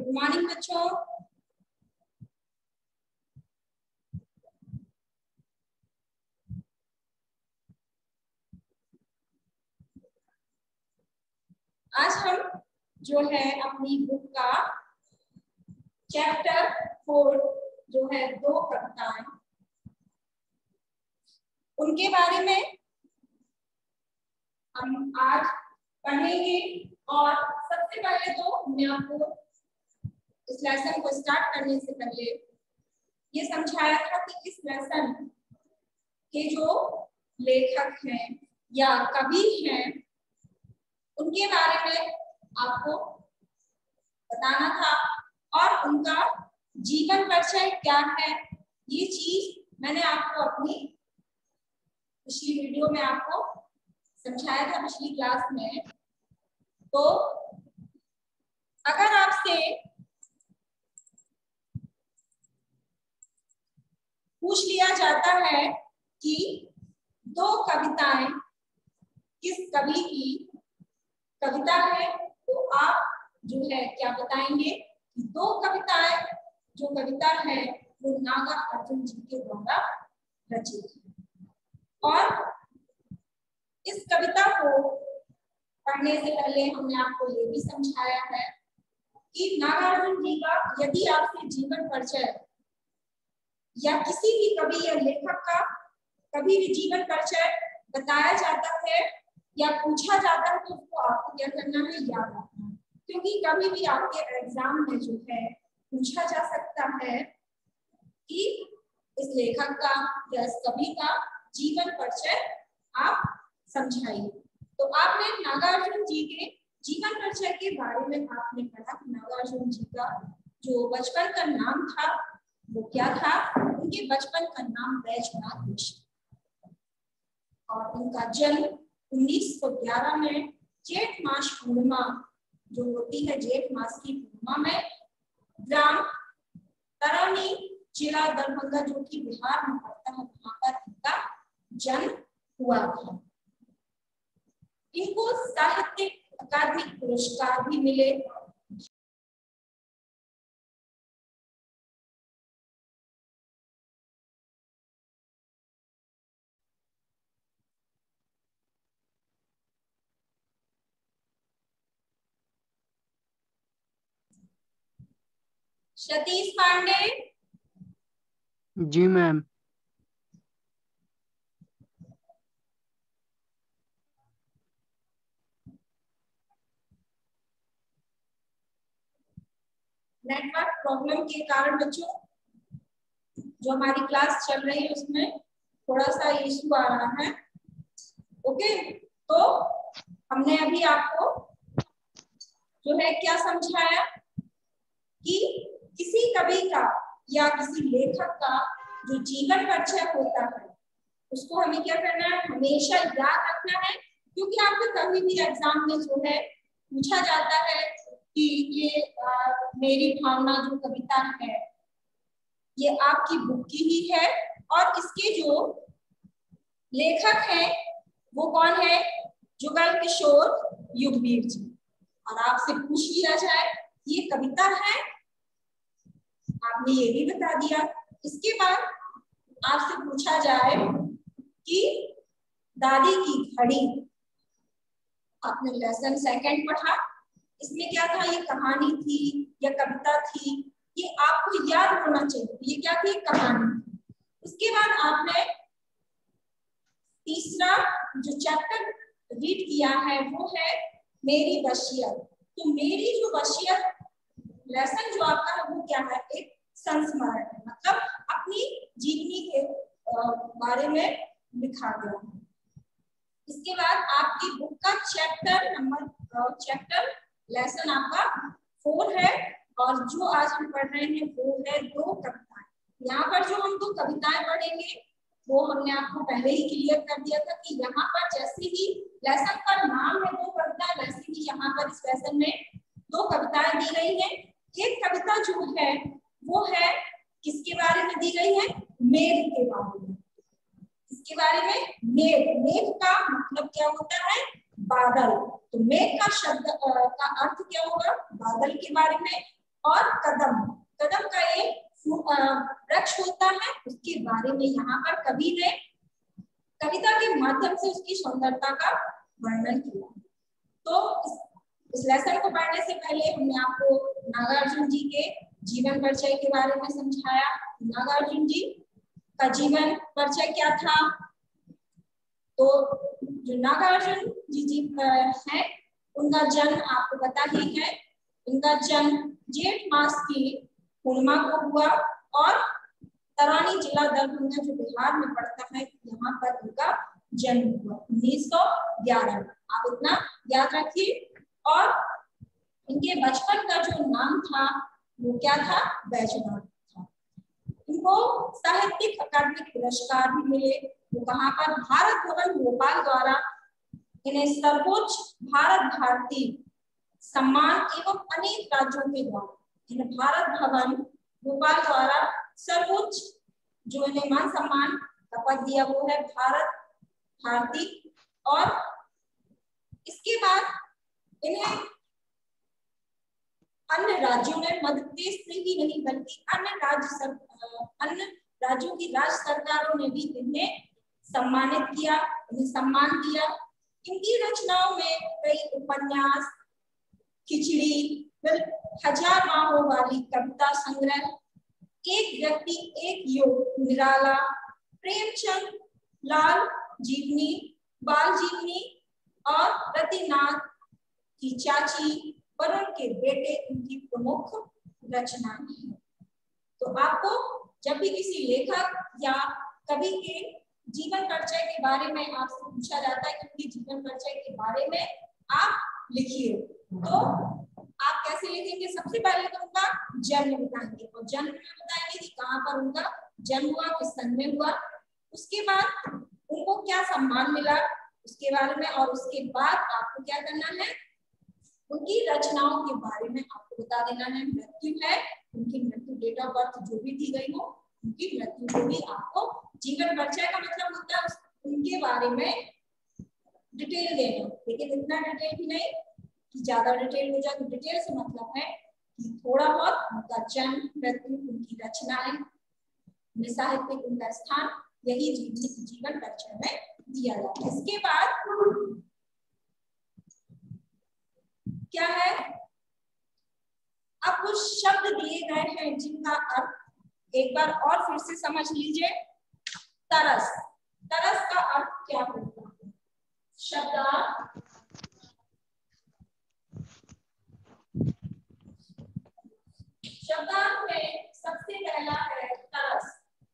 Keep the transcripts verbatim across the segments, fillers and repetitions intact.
Good morning बच्चों। आज हम जो है अपनी बुक का चैप्टर फोर जो है दो कविताएं, उनके बारे में हम आज पढ़ेंगे। और सबसे पहले तो मैं आपको इस लेसन को स्टार्ट करने से पहले ये समझाया था कि इस लेसन के जो लेखक हैं या कवि हैं उनके बारे में आपको बताना था और उनका जीवन परिचय क्या है, ये चीज मैंने आपको अपनी पिछली वीडियो में आपको समझाया था, पिछली क्लास में। तो अगर आपसे पूछ लिया जाता है कि दो कविताएं किस कवि की कविता है, तो आप जो है क्या बताएंगे कि दो कविताएं जो कविता है वो नागार्जुन जी के द्वारा रचित है। और इस कविता को पढ़ने से पहले हमने आपको ये भी समझाया है कि नागार्जुन जी का यदि आपसे जीवन परिचय या किसी भी कवि या लेखक का कभी भी जीवन परिचय बताया जाता है या पूछा जाता है तो उसको आपको क्या करना है, याद रखना है, क्योंकि कभी भी आपके एग्जाम में जो है पूछा जा सकता है कि इस लेखक का या इस कवि का जीवन परिचय आप समझाइए। तो आपने नागार्जुन जी के जीवन परिचय के बारे में आपने पढ़ा कि नागार्जुन जी का जो बचपन का नाम था वो क्या था। उनके बचपन का नाम बैजनाथ मिश्र और उनका जन्म उन्नीस सौ ग्यारह में जेठ मास पूर्णिमा जो होती है, जेठ मास की पूर्णिमा में ग्राम तरौनी जिला दरभंगा जो कि बिहार में पड़ता है, वहां पर इनका जन्म हुआ था। इनको साहित्य अकादमी पुरस्कार भी मिले। Satish Pandey ji ma'am. Network problem के कारण बच्चों जो हमारी क्लास चल रही है उसमें थोड़ा सा इशू आ रहा है। ओके, तो हमने अभी आपको जो है क्या समझाया कि किसी कवि का या किसी लेखक का जो जीवन परिचय होता है उसको हमें क्या करना है, हमेशा याद रखना है, क्योंकि आपको कभी भी एग्जाम में जो है पूछा जाता है कि ये आ, मेरी भावना जो कविता है ये आपकी बुक की ही है और इसके जो लेखक हैं वो कौन है, जुगल किशोर युगवीर जी। और आपसे पूछ लिया जाए ये कविता है, आपने ये भी बता दिया। इसके बाद आपसे पूछा जाए कि दादी की घड़ी, आपने लेसन सेकंड पढ़ा, इसमें क्या था, ये कहानी थी या कविता थी, ये आपको याद होना चाहिए, ये क्या थी, कहानी। उसके बाद आपने तीसरा जो चैप्टर रीड किया है वो है मेरी वसीयत। तो मेरी जो वसीयत लेसन जो आपका है वो क्या है, एक संस्मरण है, मतलब अपनी जीवनी के बारे में लिखा गया है। इसके बाद आपकी बुक का चैप्टर नंबर चैप्टर लेसन आपका फोर है और जो आज हम पढ़ रहे हैं वो है दो कविताएं। यहाँ पर जो हम दो कविताएं पढ़ेंगे वो हमने आपको पहले ही क्लियर कर दिया था कि यहाँ पर जैसे ही लेसन का नाम है दो कविता, वैसे ही यहाँ पर इस लेसन में दो कविताएं दी गई है। एक कविता जो है वो है किसके बारे में दी गई है, मेघ के बारे में। इसके बारे में मेघ, मेघ का मतलब क्या होता है, बादल। तो मेघ का शब्द का अर्थ क्या होगा, बादल के बारे में। और कदम, कदम का एक वृक्ष होता है, उसके बारे में यहाँ पर कवि ने कविता के माध्यम से उसकी सुंदरता का वर्णन किया। तो इस, इस लेसन को पढ़ने से पहले हमने आपको नागार्जुन जी के जीवन परिचय के बारे में समझाया। नागार्जुन जी का जीवन परिचय क्या था? तो जो नागार्जुन जी जी है, उनका जन्म आपको पता ही है। उनका जन्म जेठ मास की पूर्णिमा को हुआ और तरानी जिला दरभंगा जो बिहार में पड़ता है, यहाँ पर उनका जन्म हुआ उन्नीस सौ ग्यारह। आप इतना याद रखिए। और इनके बचपन का जो नाम था वो क्या था? बैजनाथ था। इनको साहित्यिक अकादमी पुरस्कार भी मिले। वो कहाँ पर? भारत भवन भोपाल द्वारा इन्हें सर्वोच्च भारत भारती सम्मान एवं अनेक राज्यों के द्वारा इन्हें भारत भवन भोपाल द्वारा सर्वोच्च जो इन्हें मान सम्मान का पद दिया वो है भारत भारती। और इसके बाद इन्हें अन्य राज्यों में, मध्य प्रदेश से ही नहीं बल्कि अन्य राज्य सर, अन्य राज्यों की राज्य सरकारों ने भी इन्हें सम्मानित किया, इन्हें सम्मान दिया। इनकी रचनाओं में कई उपन्यास, खिचड़ी, फिर हजार बाहों वाली कविता संग्रह, एक व्यक्ति एक युग, निराला, प्रेमचंद, लाल जीवनी, बाल जीवनी और रतिनाथ की चाची, वरुण के बेटे इनकी प्रमुख रचनाएं हैं। तो आपको जब भी किसी लेखक या कवि के जीवन परिचय के बारे में आपसे पूछा जाता है कि उनके जीवन परिचय के बारे में आप लिखिए, तो आप कैसे लिखेंगे? सबसे पहले तो उनका जन्म बताएंगे, और जन्म में बताएंगे कि कहाँ पर उनका जन्म हुआ, किस सन में हुआ। उसके बाद उनको क्या सम्मान मिला उसके बारे में, और उसके बाद आपको क्या करना है? उनकी रचनाओं के बारे में आपको बता देना है। मृत्यु है, उनकी मृत्यु, डेट ऑफ बर्थ जो भी दी गई हो, उनकी मृत्यु को भी आपको जीवन परिचय का मतलब होता है उनके बारे में डिटेल देना, लेकिन इतना डिटेल भी नहीं कि ज्यादा डिटेल हो जाए। तो डिटेल से मतलब है कि थोड़ा बहुत उनका जन्म, मृत्यु, उनकी रचनाएं, साहित्यिक उनका स्थान, यही जीवन परिचय में दिया जाता है। इसके बाद क्या है? अब कुछ शब्द दिए गए हैं जिनका अर्थ एक बार और फिर से समझ लीजिए। तरस, तरस का अर्थ क्या होता है? शब्द शब्दार्थ में सबसे पहला है तरस।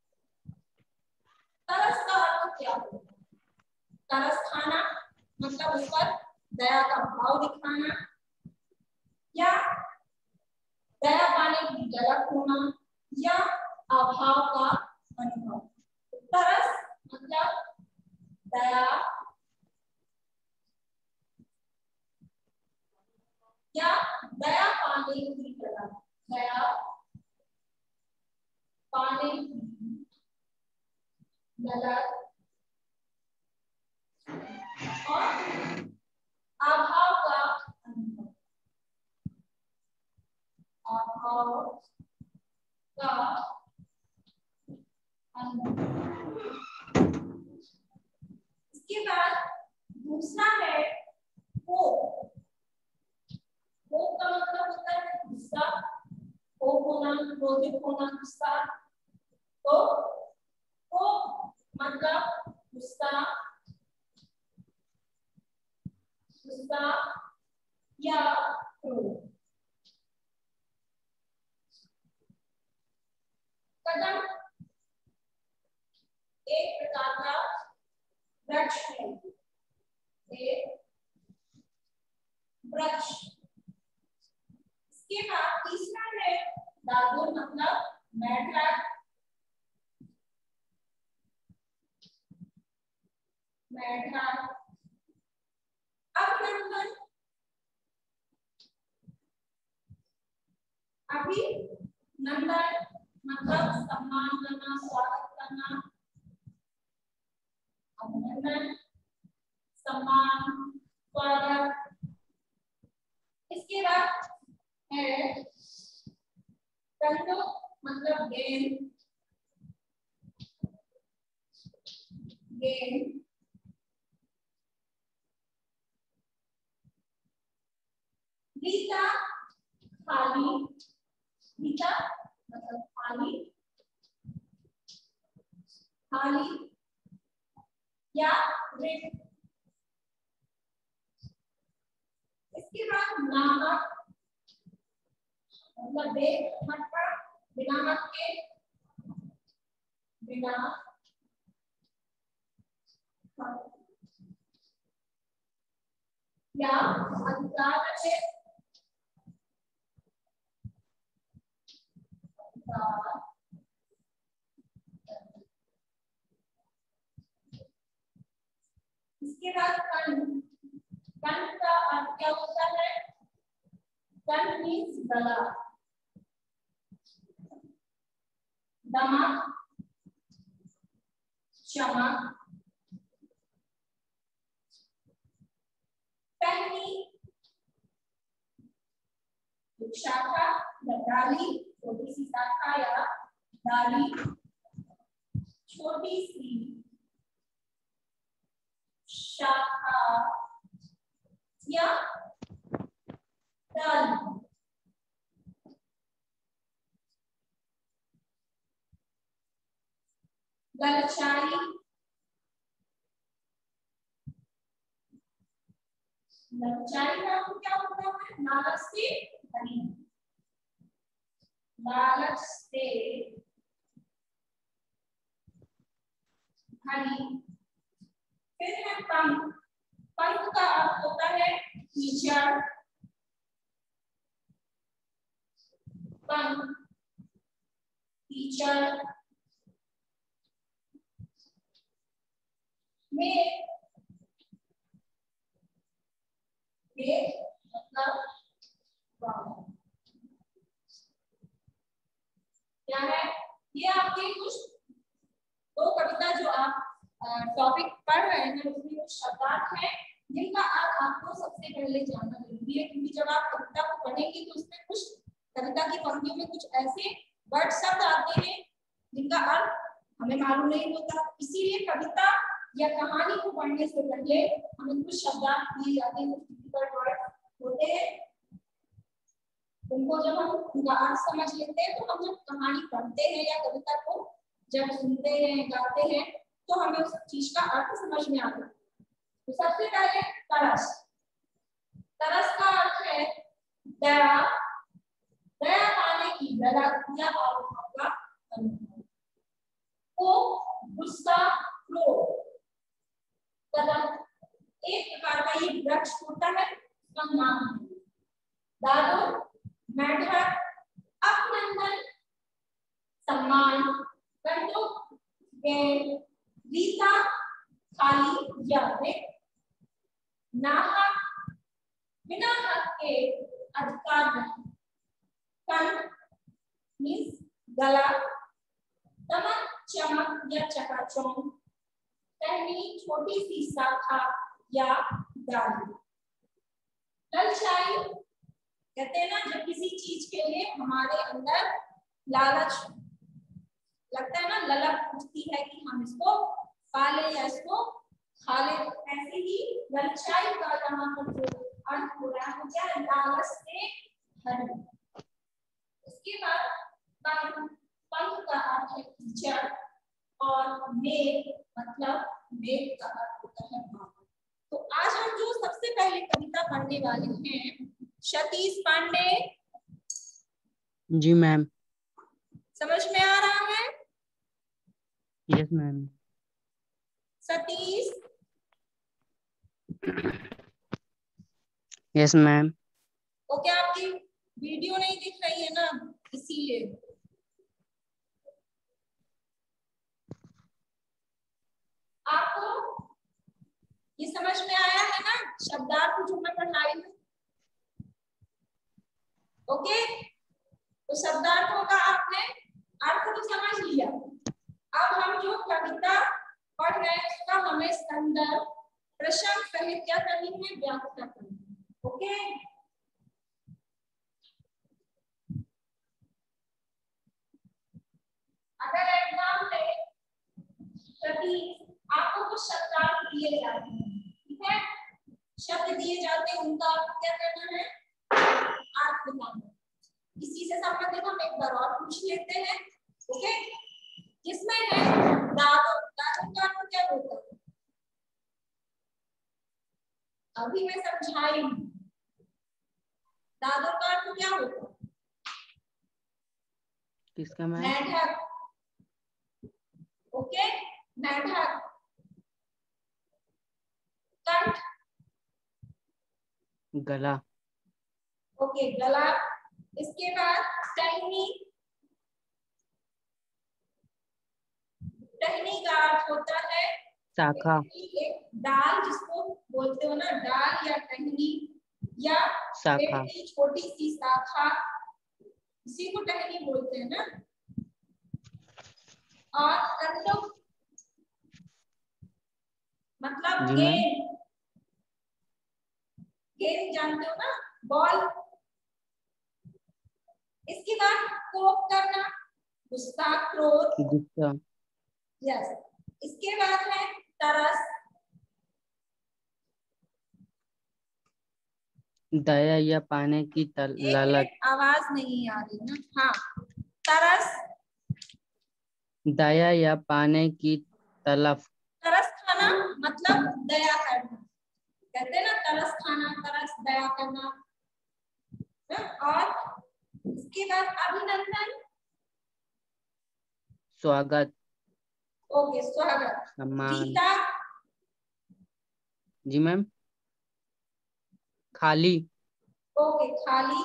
तरस का अर्थ क्या होता है? तरस खाना, मतलब उस पर दया का भाव दिखाना या दया पाने की जलक होना या अभाव का अनुभव। तरस मतलब दया या दया पाने की जलक, दया पाने की जलक और अभाव का अनुभव, अभाव का अनुभव। इसके बाद दूसरा है कोप। कोप का मतलब होता है गुस्सा, कोप होना, क्रोधित होना, गुस्सा। तो कोप मतलब गुस्सा, गुस्सा या क्रोध। कदम एक प्रकार का वृक्ष है, एक वृक्ष। इसके बाद तीसरा है दादुर, मतलब मेढक, मेढक। अभिनंदन, अभिनंदन मतलब सम्मान करना, स्वागत करना। अभिनंदन, सम्मान, स्वागत। इसके बाद है कंडो मतलब गेंद, गेंद। गीता खाली, गीता मतलब खाली, खाली या रिक्त। इसके बाद नाहक मतलब बेमतलब, बिना मत के, बिना या अधिकार रखे, इसके बाद कंठ, कंठ का अर्थ क्या होता है? कंठ मीन्स गला, दमक, चमक, टहनी, शाखा या डाली, छोटी सी शाखा या डाली, छोटी सी शाखा या डाली। ललचाई, ललचाई का क्या होता है? लालच से भरी, लालच से भरी। फिर है पंख, पंख का अर्थ होता है कीचड़, पंख कीचड़। में मतलब क्या है? ये आपके कुछ दो कविता जो आप टॉपिक पढ़ रहे हैं उसमें कुछ शब्दार्थ हैं जिनका अर्थ आपको सबसे पहले जानना जरूरी है, क्योंकि जब आप कविता को पढ़ेंगे तो उसमें कुछ कविता की पंक्तियों में कुछ ऐसे वर्ड शब्द आते हैं जिनका अर्थ हमें मालूम नहीं होता। इसीलिए कविता या कहानी को पढ़ने से पहले हमें कुछ शब्दार्थ दिए जाते हैं, कुछ डिफिकल्ट वर्ड होते हैं, उनको जब हम उनका अर्थ समझ लेते हैं तो हम जब कहानी पढ़ते हैं या कविता को जब सुनते हैं गाते हैं तो हमें उस चीज का अर्थ समझ में आता है। तो सबसे पहले तरस, तरस का अर्थ है दया, दया पाने की, दया या भावना का अनुभव। को गुस्सा, क्रोध, कदम एक प्रकार का ये वृक्ष होता है, उसका नाम है। दादो मेढक, अभिनंदन, सम्मान, बंदूक, गेंद, गीता खाली या रिक्त, नाहक बिना हक के, अधिकार नहीं, कंठ मीन्स गला, दमक चमक या चकाचौंध, टहनी छोटी सी शाखा या डाली। ललचाई कहते हैं ना जब किसी चीज के लिए हमारे अंदर लालच लगता है ना, ललक उठती है कि हम इसको खा ले या इसको खा ले, ऐसे ही ललचाई का यहाँ पर जो अर्थ हो रहा है क्या है? लालच से भरी। उसके बाद पंख का अर्थ है कीचड़ और मेघ मतलब मेघ का अर्थ होता है बादल। तो आज हम जो सबसे पहले कविता पढ़ने वाले हैं, सतीश पांडे। जी मैम। समझ में आ रहा है? Yes ma'am. Satish. Yes ma'am. Okay, आपकी वीडियो नहीं दिख रही है ना, इसीलिए। आपको ये समझ में आया है ना शब्दार्थ जो मैं पढ़ाई हूँ? ओके, तो शब्दार्थों का आपने अर्थ तो समझ लिया। अब हम जो कविता पढ़ रहे हैं उसका हमें संदर्भ प्रश्न सहित क्या करनी है? व्याख्या करनी है। ओके, दिए जाते हैं उनका आपको क्या करना है, अर्थ बताना। इसी से संबंधित हम एक बार और पूछ लेते हैं। ओके, जिसमें है दादों। दादों का अर्थ क्या होता है, अभी मैं समझाई। दादों का अर्थ क्या होता है, किसका मैम? मेढक। ओके, मेढक। कंठ, गला। ओके, गला। इसके बाद टहनी। टहनी का अर्थ होता है शाखा। एक डाल, जिसको बोलते हो ना डाल या टहनी, या शाखा। पेड़ की छोटी सी शाखा, इसी को टहनी बोलते हैं ना। और कंडुक मतलब जी मैम। गेंद। गेंद जानते हो ना, बॉल। इसके बाद कोप करना, गुस्सा, क्रोध। गुस्सा। यस। इसके बाद है तरस। दया या पाने की तल, एक लालच। मिनट, आवाज नहीं आ रही ना। हाँ, तरस। दया या पाने की तलफ। तरस खाना मतलब दया करना, कहते हैं ना तरस खाना, तरस दया करना। और इसके बाद अभिनंदन। स्वागत। ओके, स्वागत। सम्मान। गीता। जी मैम। खाली। ओके, खाली।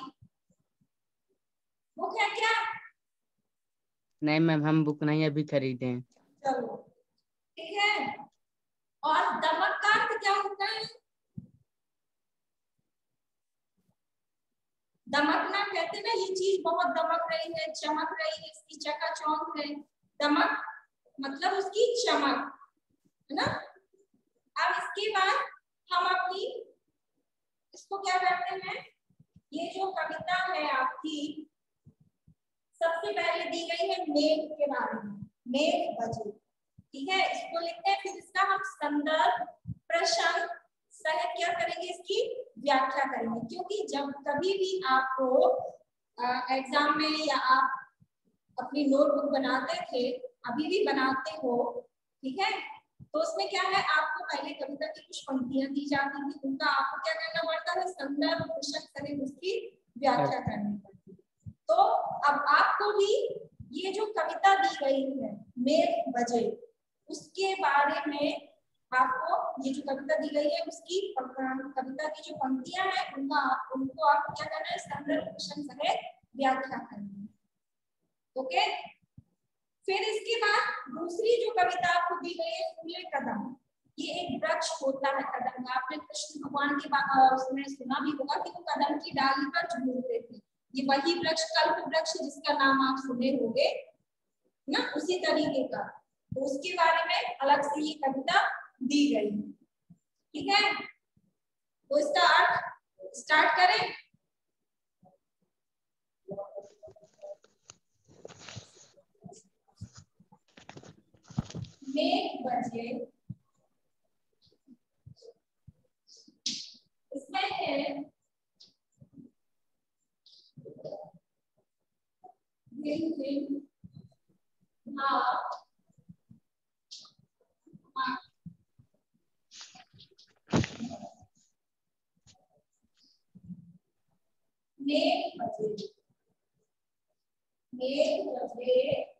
बुक है क्या? नहीं मैम, हम बुक नहीं अभी खरीदे हैं। चलो ठीक है। और दमक का अर्थ क्या होता है, दमकना। कहते हैं ना ये चीज बहुत दमक रही है, चमक रही है, इसकी चकाचौंध है। दमक मतलब उसकी चमक, है ना। अब इसके बाद हम अपनी इसको क्या करते हैं, ये जो कविता है आपकी सबसे पहले दी गई है मेघ के बारे में, मेघ बजे। ठीक है, इसको लिखते हैं, फिर इसका हम संदर्भ, प्रसंग सहित क्या करेंगे, इसकी व्याख्या करेंगे। क्योंकि जब कभी भी आपको एग्जाम में या आप अपनी नोटबुक बनाते थे, अभी भी बनाते हो, ठीक है, तो उसमें क्या है, आपको पहले कविता की कुछ पंक्तियां दी जाती थी, उनका आपको क्या करना पड़ता है, संदर्भ, प्रसंग सहित उसकी व्याख्या करनी पड़ती है। तो अब आपको भी ये जो कविता दी गई है मेघ बजे, उसके बारे में आपको ये जो कविता दी गई है उसकी कविता की जो पंक्तियां हैं उनका उनको आपको क्या करना है, संदर्भ, प्रसंग सहित व्याख्या करनी है। ओके, फिर इसके बाद दूसरी जो कविता आपको दी गई है फूले कदम। ये एक वृक्ष होता है कदम का, आपने कृष्ण भगवान के उसमें सुना भी होगा कि वो कदम की डाली पर झूलते थे। ये वही वृक्ष, कल्प वृक्ष जिसका नाम आप सुने होंगे ना, उसी तरीके का। तो उसके बारे में अलग से ये कविता दी गई है। ठीक है, तो इसका अर्थ स्टार्ट करें। मेघ बजे, इसमें है दिन दिन हाँ हाँ मेघ बजे, मेघ बजे।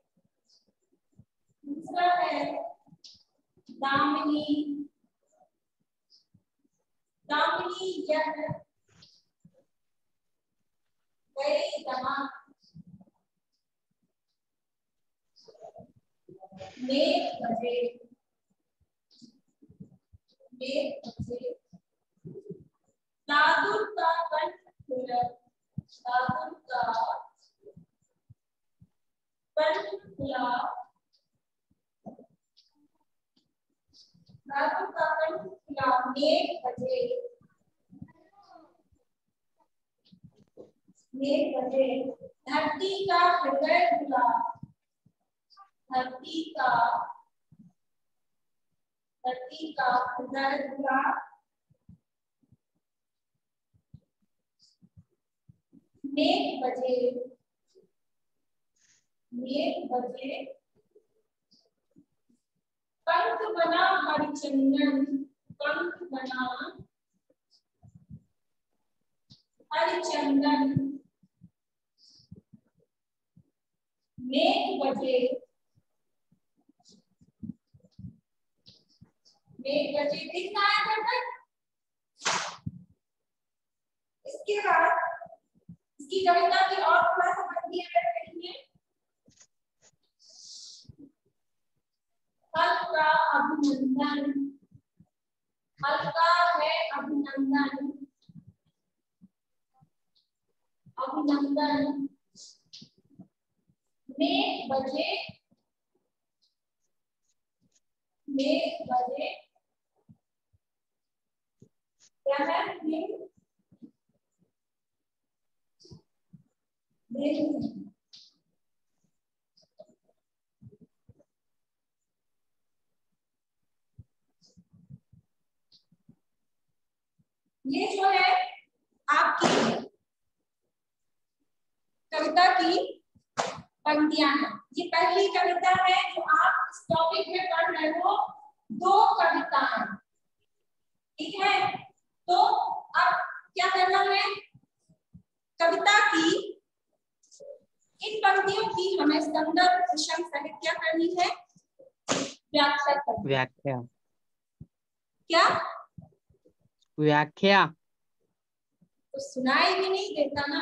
दूसरा है दामिनी, दामिनी यह गई दमा। मेघ बजे, मेघ बजे। दादुर का कंठ खुला, दादुर का कंठ खुला, दादुर का कंठ खुला। मेघ बजे, मेघ बजे। धरती का हृदय खुला, धरती का धरती का हृदय खुला। मेघ बजे, मेघ बजे पंख बना हरिचंदन, पंख बना हरिचंदन, मेघ बजे, मेघ बजे दिख रहा है तक। इसके बाद इसकी कविता की और थोड़ा सा पंक्तियां ऐड करेंगे। हल्का अभिनंदन, हल्का है अभिनंदन, अभिनंदन, मेघ बजे, मेघ बजे क्या है? मेघ, मेघ ये जो है आपकी कविता की पंक्तियां हैं। ये पहली कविता है जो आप इस टॉपिक में पढ़ रहे हो, दो कविताएं, ठीक है। तो अब क्या करना है, कविता की इन पंक्तियों की हमें संदर्भ प्रसंग सहित क्या करनी है, व्याख्या करनी। व्याख्या, क्या व्याख्या? तो सुनाई भी नहीं देता ना,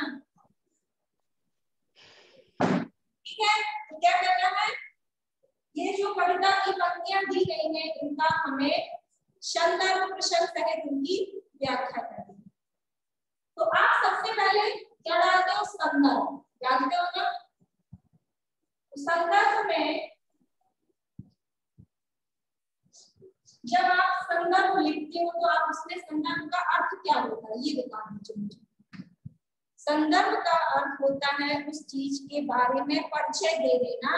ठीक है। तो क्या करना है, ये जो कविता की पंक्तियां दी गई हैं इनका हमें संदर्भ प्रसंग सहित उनकी व्याख्या करनी है। तो आप सबसे पहले क्या डालते हो, संदर्भ डालते हो ना। संदर्भ में जब आप संदर्भ लिखते हो तो आप उसमें संदर्भ का अर्थ क्या होता है ये बता दीजिए मुझे। संदर्भ का अर्थ होता है उस चीज के बारे में परिचय दे देना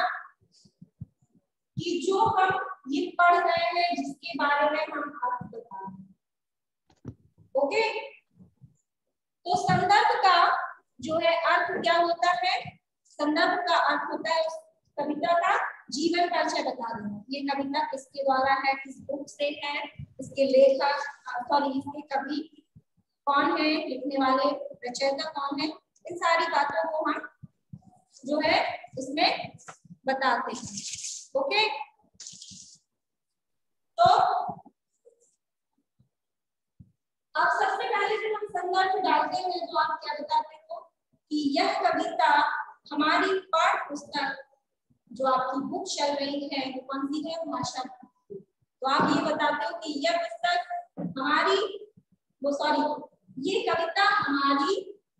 कि जो हम ये पढ़ रहे हैं जिसके बारे में हम अर्थ बता रहे हैं। ओके, तो संदर्भ का जो है अर्थ क्या होता है, संदर्भ का अर्थ होता है उस कविता का जीवन परिचय बता देना। ये कविता किसके द्वारा है, किस बुक से है, इसके लेखक सॉरी इसके कवि कौन है, लिखने वाले रचयिता कौन है, इन सारी बातों को हम जो है इसमें बताते हैं। ओके, तो अब सबसे पहले जब हम संदर्भ डालते हैं तो आप क्या बताते हो कि यह कविता हमारी पाठ्य पुस्तक जो आपकी बुक चल रही है वो कौन सी है, भाषा। तो आप ये बताते हो कि यह पुस्तक हमारी वो सॉरी ये कविता हमारी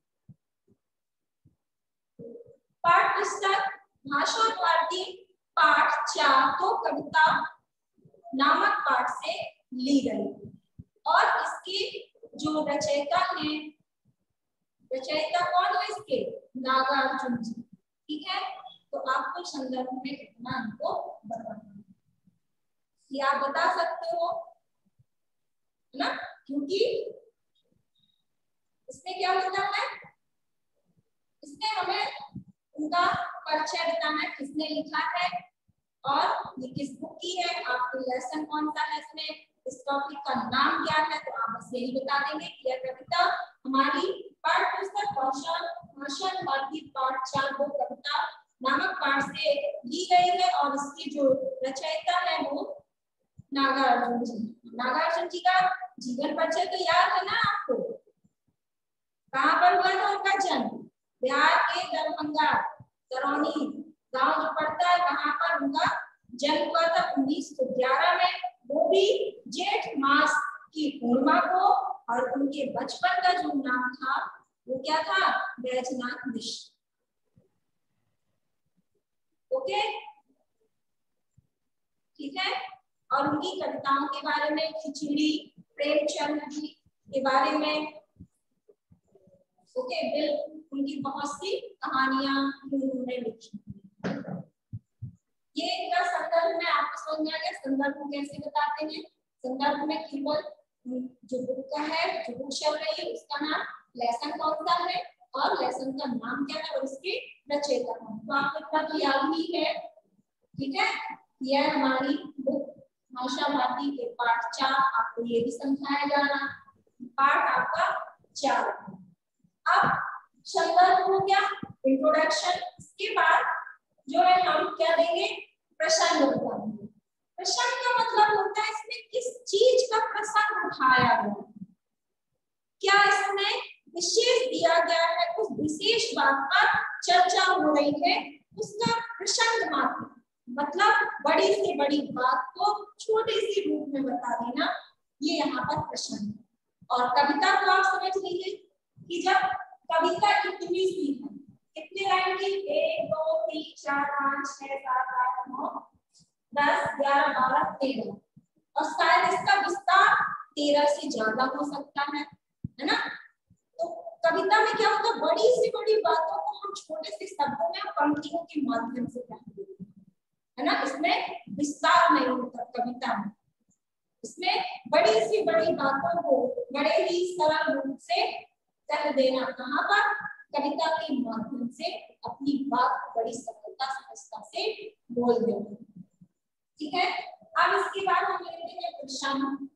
पाठ्य पुस्तक भाषा भारती पाठ चार तो कविता नामक पाठ से ली गई और इसके जो रचयिता है, रचयिता कौन है इसके, नागार्जुन जी, ठीक है। तो आपको संदर्भ में इतना हमको बताना ये आप बता सकते हो है ना, क्योंकि इसमें क्या होता है, इसमें हमें उनका परिचय बताना है, किसने लिखा है और ये किस बुक की है, आपको लेसन कौन सा है इसमें, इस टॉपिक का नाम क्या है। तो आप बस यही बता देंगे कि यह कविता हमारी पाठ्य पुस्तक भाषा भाषा भारती पाठ चार वो कविता नामक पाठ से ली गई है और इसकी जो रचयिता है वो नागार्जुन जी। नागार्जुन जी का जीवन परिचय तो याद है ना आपको, कहाँ पर हुआ था उनका जन्म, बिहार के दरभंगा करौनी गांव जो पड़ता है वहां पर उनका जन्म हुआ था उन्नीस सौ ग्यारह में, वो भी जेठ मास की पूर्णिमा को। और उनके बचपन का जो नाम था वो क्या था, बैजनाथ मिश्र। ओके, ठीक है। और उनकी कविताओं के बारे में, खिचड़ी प्रेमचंद जी के बारे में, ओके बिल उनकी बहुत सी कहानियां उन्होंने लिखी। ये इनका संदर्भ में आपको समझ में आ गया, संदर्भ को कैसे बताते हैं। संदर्भ में केवल जो बुक का है, जो बुक चल रही है उसका नाम, लेसन कौन सा है और लेसन प्रसंग का नाम क्या है और इसके रचयिता कौन। तो आपको इतना तो याद ही है, ठीक है। यह हमारी बुक भाषा भारती के पाठ चार, आपको ये भी समझाया जाना, पाठ आपका चार। अब संदर्भ हो गया, इंट्रोडक्शन। इसके बाद जो है हम क्या देंगे, प्रसंग बताएंगे। प्रसंग का मतलब होता है इसमें किस चीज का प्रसंग उठाया गया, क्या इसमें विशेष दिया गया है, उस विशेष बात पर चर्चा हो रही है, उसका प्रसंग मात्र, मतलब बड़ी से बड़ी बात को छोटे से रूप में बता देना, ये यहाँ पर प्रसंग है। और कविता को आप समझ लीजिए कि जब कविता इतनी सी है, कितने लाइन की, एक दो तीन चार पाँच छह सात आठ नौ दस ग्यारह बारह तेरह, और शायद इसका विस्तार तेरह से ज्यादा हो सकता है, है ना। तो कविता में क्या होता है, बड़ी से बड़ी बातों को हम छोटे से शब्दों में पंक्तियों के माध्यम से कह देते हैं, है ना। इसमें विस्तार नहीं होता कविता में, इसमें बड़ी से बड़ी बातों को बड़े ही सरल रूप से कह देना, कहाँ पर, कविता के माध्यम से अपनी बात बड़ी सरलता सहजता से बोल देना, ठीक है। अब इसके बाद हम लेते हैं प्रसंग।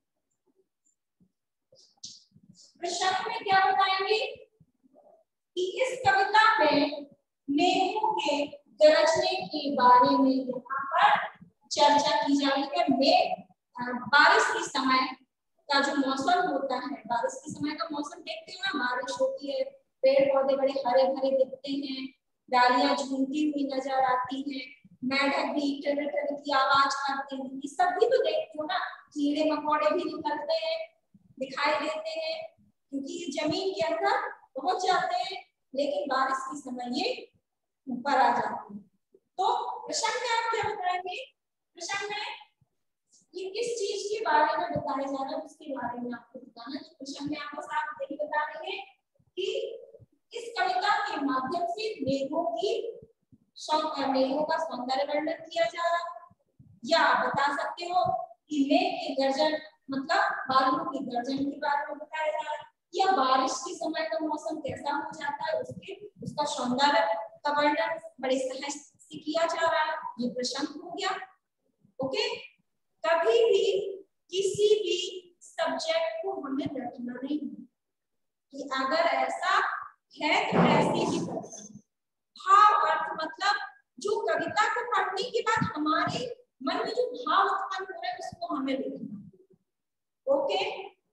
प्रसंग में क्या बताएंगे कि इस कविता में मेघों के गरजने के बारे में यहाँ पर चर्चा की जा रही है। मेघ बारिश के समय का जो मौसम होता है, बारिश के समय का मौसम देखते हो ना, बारिश होती है, पेड़ पौधे बड़े हरे भरे दिखते हैं, डालियां झूमती हुई नजर आती हैं, मेढक भी टर टर की आवाज करते हैं, ये सब भी तो देखते हो ना, कीड़े मकोड़े भी निकलते हैं, दिखाई देते हैं, क्योंकि ये जमीन के अंदर पहुंच जाते हैं, लेकिन बारिश के समय ये ऊपर आ जाते हैं। तो प्रसंग में आप क्या बताएंगे, प्रसंग में ये किस चीज के बारे में बताया जा रहा है उसके बारे में आपको बताना है। तो प्रसंग में आपको साफ यही बता देंगे कि इस कविता के माध्यम से मेघों की मेघों का सौंदर्य वर्णन किया जा रहा है, या बता सकते हो कि मेघ के गर्जन मतलब बादलों की गर्जन के बारे में बताया जा रहा है, या बारिश के समय का मौसम कैसा हो जाता है उसके उसका सौंदर्य का वर्णन बड़े सहज से किया जा रहा है, ये प्रसंग हो गया। ओके, कभी भी किसी भी सब्जेक्ट को हमें रटना नहीं कि अगर ऐसा है तो ऐसे ही करना। भाव अर्थ मतलब जो कविता को पढ़ने के बाद हमारे मन में जो भाव उत्पन्न हो रहा है उसको हमें लिखना। ओके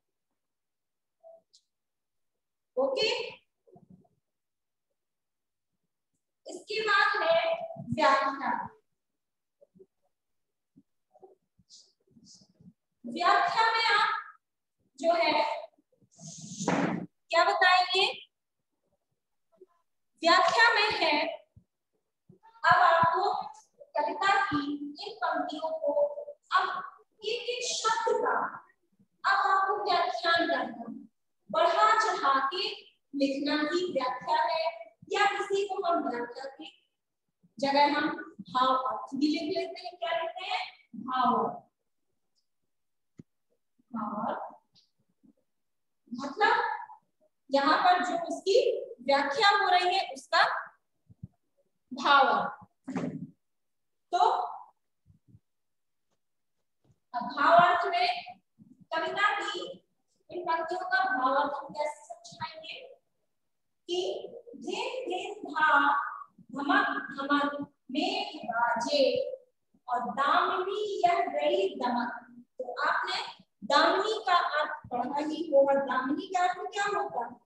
ओके इसके बाद है व्याख्या। व्याख्या में आप जो है क्या बताएंगे, व्याख्या में है अब आपको कविता की इन पंक्तियों को अब एक एक शब्द का अब आपको व्याख्यान करना, बढ़ा चढ़ा के लिखना ही व्याख्या है, या किसी को हम व्याख्या की जगह हम भाव अर्थ भी लिख लेते हैं। क्या लिखते हैं, भाव भाव मतलब यहाँ पर जो उसकी व्याख्या हो रही है उसका भाव। तो भावार्थ में कविता की इन पंक्तियों का भावार्थ हम कैसे समझाएंगे कि जिन जिन धा धमक धमक मेघ बाजे और दामिनी यह गई दमक। तो आपने दामिनी का अर्थ पढ़ा ही होगा, दामिनी का अर्थ क्या होता है,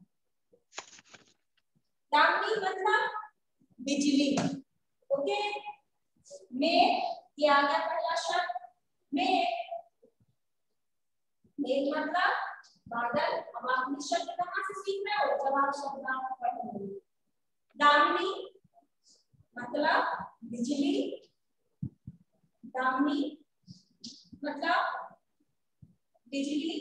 दामिनी मतलब बिजली। ओके, मेघ ये आ गया पहला शब्द, मेघ मेघ मतलब बादल। अब आपने शब्द कहाँ से सीख रहे हो, जब आप शब्द पढ़ रहे हो। दामिनी मतलब बिजली, दामिनी मतलब बिजली,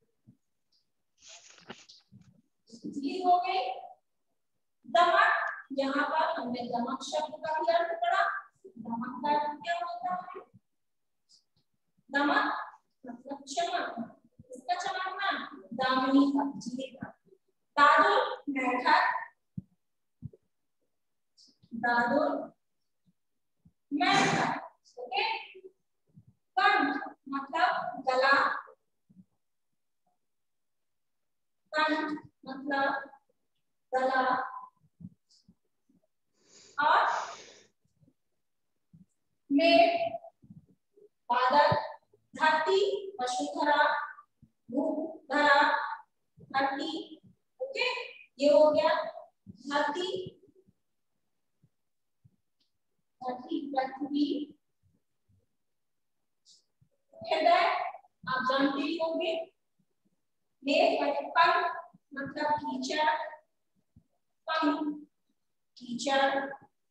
बिजली हो गई। दमक, यहाँ पर हमने दमक शब्द का भी अर्थ पढ़ा, दमक का अर्थ क्या होता है, दमक मतलब चमक, इसका चमकना, दामिनी का बिजली का। दादुल मेढक, दादुर मेंढक। ओके, कंठ मतलब गला, कंठ मतलब गला, और मेघ बादल, धरती वसुंधरा, भूधरा धरती। ओके, ये हो गया धरती, धरती पृथ्वी। हृदय आप जानते ही होंगे, मेघ पंख मतलब कीचड़, पंख कीचड़।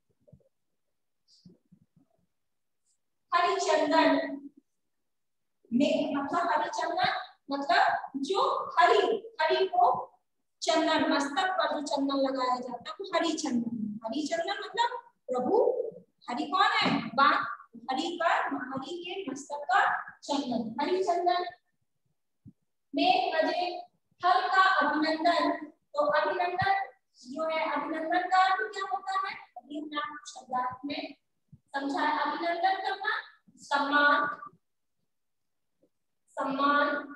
हरिचंदन, मेघ मतलब हरिचंदन मतलब जो हरि, हरि को चंदन, मस्तक पर जो चंदन लगाया जाता है वो हरिचंदन। हरिचंदन मतलब प्रभु, हरि कौन है? बाण, हरि का, हरि के मस्तक का चंदन, हरिचंदन। मेघ बजे, फल का अभिनंदन। तो अभिनंदन जो है, अभिनंदन का अर्थ क्या होता है? अभी हमने आपको शब्दार्थ में समझा। अभिनंदन करना सम्मान, सम्मान।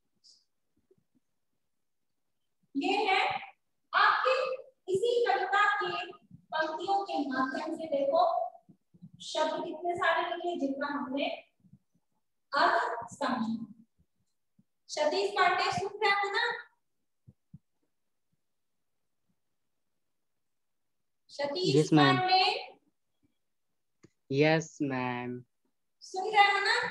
ये है आपके इसी कविता के पंक्तियों के माध्यम से देखो शब्द कितने सारे लिखे जिनका हमने अर्थ समझा। सतीश पांडे सुन रहे हो ना? Satish Yes, ma'am. Pandey yes ma'am. सुन रहे हो ना?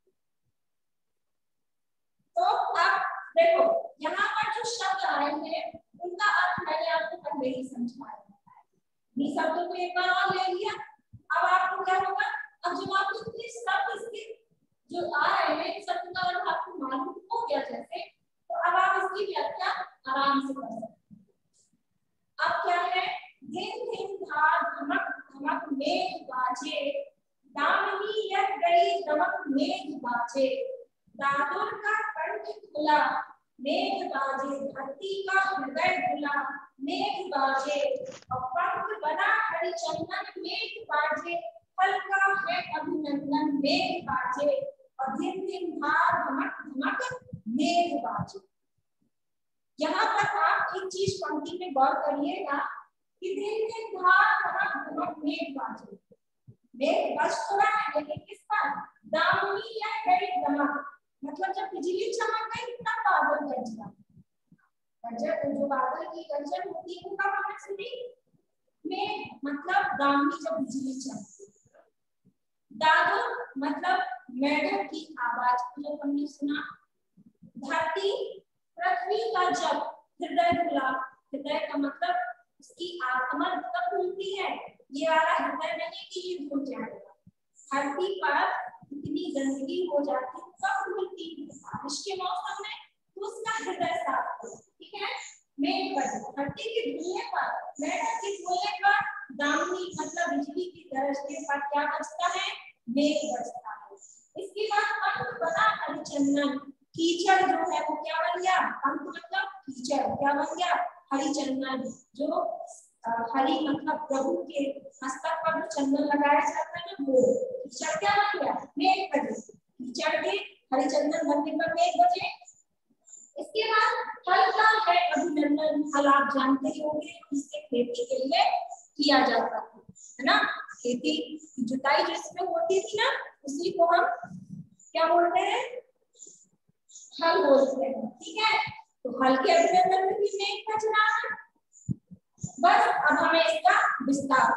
तो आप देखो यहाँ पर जो शब्द आए हैं उनका अर्थ मैंने आपको पहले ही समझाया है। इन शब्दों को एक बार और ले लिया। अब आपको क्या होगा, अब जब आपको इतने शब्द इसके जो आ रहे हैं शब्द का अर्थ आपको मालूम हो गया जैसे, तो अब आप इसकी व्याख्या आराम से कर सकते हैं। अब क्या है, दिन दिन धार धमक धमक मेघ बाजे, दामिनी यह गई दमक मेघ बाजे, दादुर का कंठ खुला मेघ बाजे, धरती का हृदय खुला मेघ बाजे, और पंख बना हरिचंदन मेघ बाजे, फल का है अभिनंदन मेघ बाजे, और दिन दिन धार धमक धमक मेघ बाजे। यहाँ पर आप एक चीज पंक्ति में गौर करिएगा कि दिन दिन धार धमक धमक मेघ बाजे, मेघ बज तो रहा है लेकिन किस पर? दामिनी यह गई दमक, मतलब जब बिजली चमक गई तब बादल गरज गया। गरजन जो बादल की गरजन होती है उनका मतलब सुनी मेघ मतलब दामिनी जब बिजली चमकती। दादुर मतलब मेढक की आवाज को जब हमने सुना। धरती पृथ्वी का जब हृदय खुला, हृदय का मतलब उसकी आत्मा तब खुलती है, ये वाला हृदय नहीं कि ये भूल जाएगा। धरती पर इतनी गंदगी हो जाती तब खुलती है, बारिश के मौसम में तो उसका हृदय साफ होता है। ठीक है, मेघ बजे, धरती के धुलने पर, मेढक के बोलने पर, दामिनी मतलब बिजली की गरजने पर क्या बजता है? मेघ बजता है। इसके बाद पंख बना हरिचंदन, कीचड़ जो है वो क्या बन गया? पंख मतलब कीचड़, क्या बन गया? हरिचंदन, जो हरि मतलब प्रभु के मस्तक पर जो चंदन लगाया जाता है ना वो कीचड़ क्या बन गया? मेघ बजे। कीचड़ के हरिचंदन बनने पर मेघ बजे। इसके बाद फल का है अभिनंदन, फल आप जानते ही होंगे इससे खेती के लिए किया जाता है, है ना? खेती की जुताई जिसमें होती थी ना उसी को हम क्या बोलते हैं? हल बोलते हैं। ठीक है, तो हल के अभिनंदन में भी मेघ बज रहा है। बस अब हमें इसका विस्तार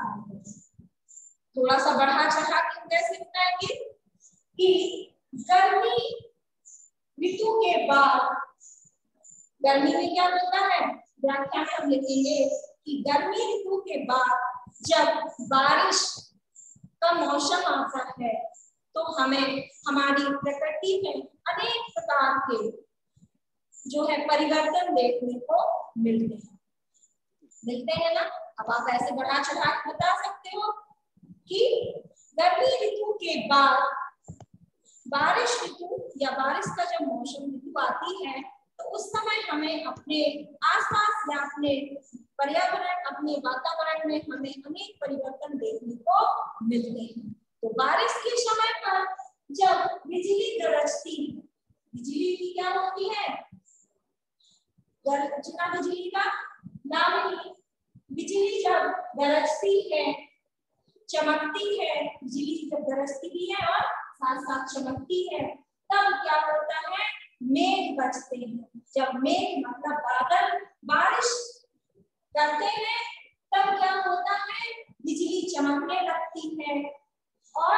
थोड़ा सा बढ़ा चढ़ा के कैसे बताएंगे कि गर्मी ऋतु के बाद, गर्मी में क्या होता है? व्याख्या में हम लिखेंगे कि गर्मी ऋतु के बाद जब बारिश का मौसम आता है तो हमें हमारी प्रकृति में अनेक प्रकार के जो है परिवर्तन देखने को मिलते हैं मिलते हैं ना। अब आप ऐसे बढ़ा चढ़ा के बता सकते हो कि गर्मी ऋतु के बाद बारिश ऋतु या बारिश का जब मौसम ऋतु आती है तो उस समय हमें अपने आसपास या अपने पर्यावरण अपने वातावरण में हमें अनेक परिवर्तन देखने को मिलते हैं। तो बारिश के समय पर जब बिजली गरजती है, बिजली की क्या होती है, गरजना बिजली का नाम ही। बिजली जब गरजती है, चमकती है, बिजली जब गरजती भी है और साथ साथ चमकती है, तब क्या होता है, मेघ बरसते हैं। जब मेघ मतलब बादल बारिश करते हैं, तब क्या होता है, बिजली चमकने लगती है और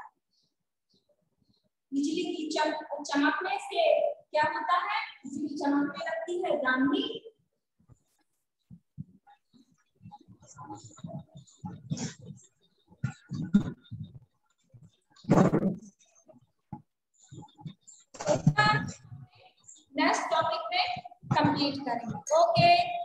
बिजली की चम, चमकने से क्या होता है, बिजली चमकने लगती है गांधी। नेक्स्ट टॉपिक में कंप्लीट करेंगे। ओके।